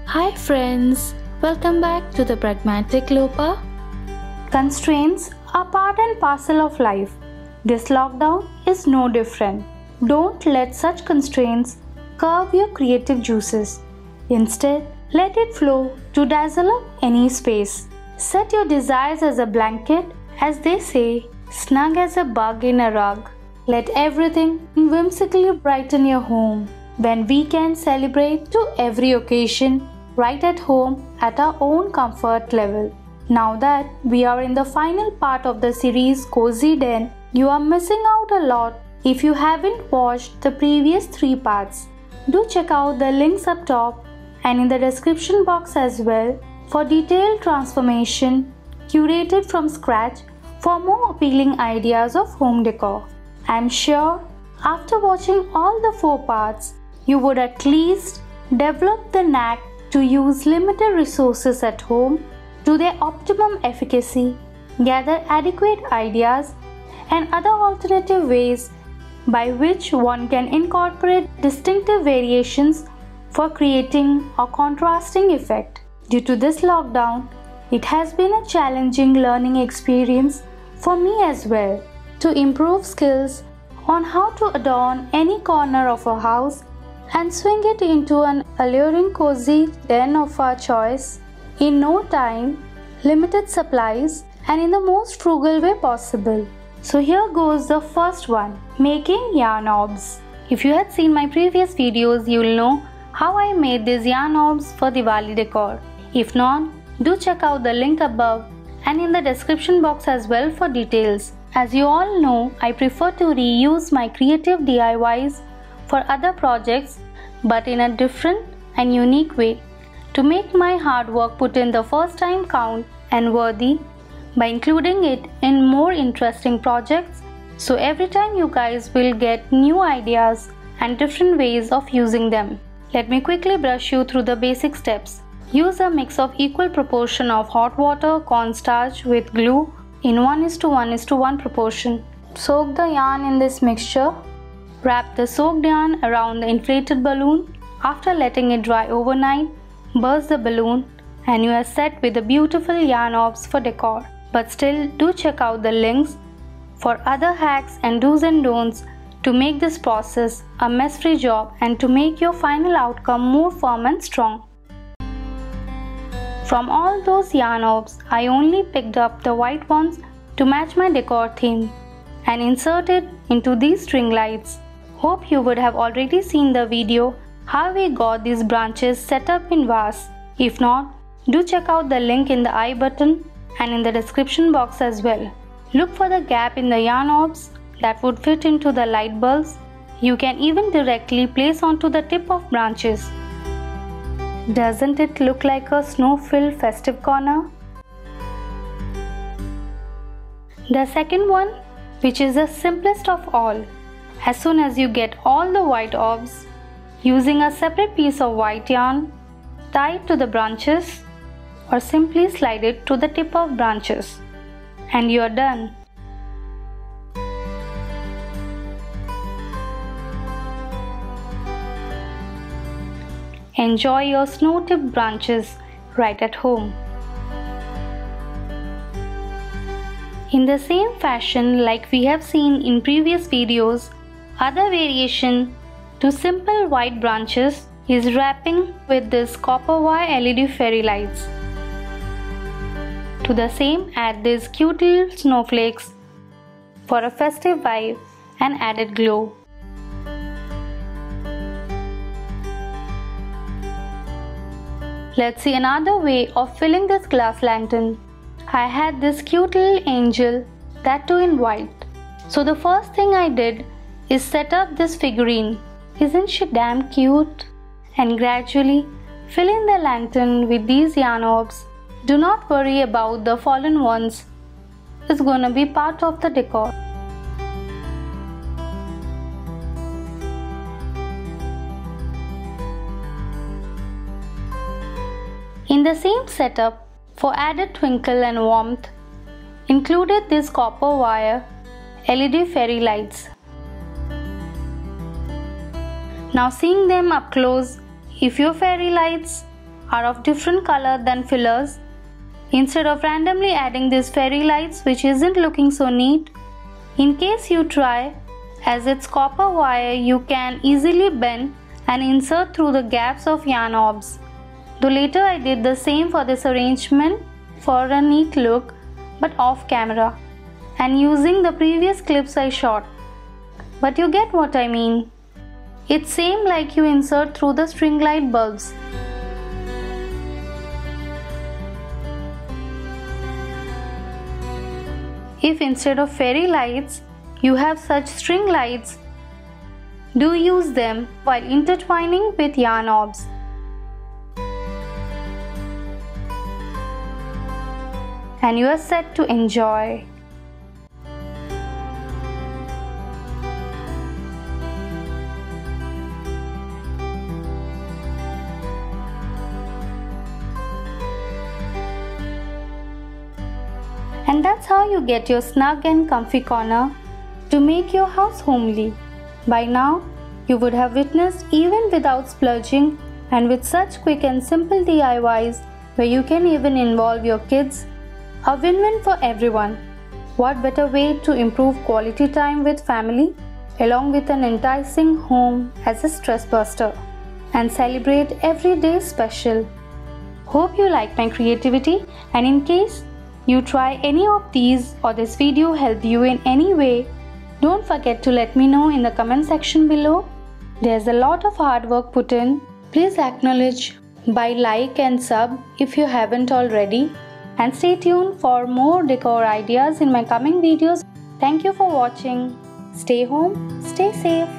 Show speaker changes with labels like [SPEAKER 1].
[SPEAKER 1] Hi friends, welcome back to the Pragmatic Lopa.
[SPEAKER 2] Constraints are part and parcel of life. This lockdown is no different. Don't let such constraints curb your creative juices. Instead, let it flow to dazzle up any space. Set your desires as a blanket, as they say, snug as a bug in a rug. Let everything whimsically brighten your home. When we can celebrate to every occasion right at home at our own comfort level. Now that we are in the final part of the series Cozy Den, you are missing out a lot if you haven't watched the previous 3 parts. Do check out the links up top and in the description box as well for detailed transformation curated from scratch for more appealing ideas of home decor. I'm sure after watching all the 4 parts, you would at least develop the knack to use limited resources at home to their optimum efficacy, gather adequate ideas and other alternative ways by which one can incorporate distinctive variations for creating a contrasting effect. Due to this lockdown, it has been a challenging learning experience for me as well to improve skills on how to adorn any corner of a house and swing it into an alluring cozy den of our choice in no time, limited supplies, and in the most frugal way possible. So here goes the first one, making yarn orbs. If you had seen my previous videos, you will know how I made these yarn orbs for Diwali decor. If not, do check out the link above and in the description box as well for details. As you all know, I prefer to reuse my creative DIYs for other projects, but in a different and unique way to make my hard work put in the first time count and worthy by including it in more interesting projects, so every time you guys will get new ideas and different ways of using them. Let me quickly brush you through the basic steps. Use a mix of equal proportion of hot water, cornstarch with glue in 1:1:1 proportion. Soak the yarn in this mixture. Wrap the soaked yarn around the inflated balloon. After letting it dry overnight, burst the balloon and you are set with the beautiful yarn orbs for decor. But still, do check out the links for other hacks and do's and don'ts to make this process a mess-free job and to make your final outcome more firm and strong. From all those yarn orbs, I only picked up the white ones to match my decor theme and inserted into these string lights. Hope you would have already seen the video how we got these branches set up in vase. If not, do check out the link in the I button and in the description box as well. Look for the gap in the yarn orbs that would fit into the light bulbs. You can even directly place onto the tip of branches. Doesn't it look like a snow-filled festive corner? The second one, which is the simplest of all. As soon as you get all the white orbs, using a separate piece of white yarn, tie it to the branches or simply slide it to the tip of branches and you are done. Enjoy your snow-tipped branches right at home. In the same fashion like we have seen in previous videos, other variation to simple white branches is wrapping with this copper wire LED fairy lights. To the same, add these cute little snowflakes for a festive vibe and added glow. Let's see another way of filling this glass lantern. I had this cute little angel, that too in white. So the first thing I did is set up this figurine. Isn't she damn cute? And gradually fill in the lantern with these yarn orbs. Do not worry about the fallen ones. It's gonna be part of the decor. In the same setup, for added twinkle and warmth, included this copper wire LED fairy lights. Now seeing them up close, if your fairy lights are of different color than fillers. Instead of randomly adding these fairy lights which isn't looking so neat, in case you try, as it's copper wire, you can easily bend and insert through the gaps of yarn orbs. Though later I did the same for this arrangement for a neat look, but off camera and using the previous clips I shot. But you get what I mean. It's same like you insert through the string light bulbs. If instead of fairy lights, you have such string lights, do use them while intertwining with yarn orbs. And you are set to enjoy. And that's how you get your snug and comfy corner to make your house homely. By now, you would have witnessed, even without splurging and with such quick and simple DIYs where you can even involve your kids, a win-win for everyone. What better way to improve quality time with family along with an enticing home as a stress buster and celebrate every day special. Hope you like my creativity, and in case you try any of these or this video helped you in any way, don't forget to let me know in the comment section below. There's a lot of hard work put in. Please acknowledge by like and sub if you haven't already. And stay tuned for more decor ideas in my coming videos. Thank you for watching. Stay home, stay safe.